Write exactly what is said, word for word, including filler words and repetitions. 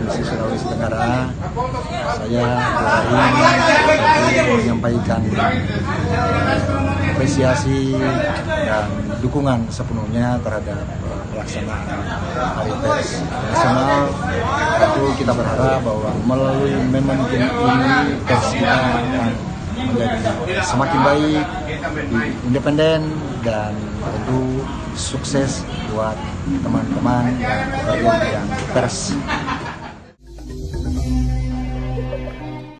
Provinsi Sulawesi Tenggara. Saya ingin menyampaikan apresiasi dan dukungan sepenuhnya terhadap pelaksanaan Hari Pers Nasional. Tentu kita berharap bahwa melalui momentum ini pers kita akan menjadi semakin baik, independen, dan tentu sukses buat teman-teman yang bekerja di bidang pers.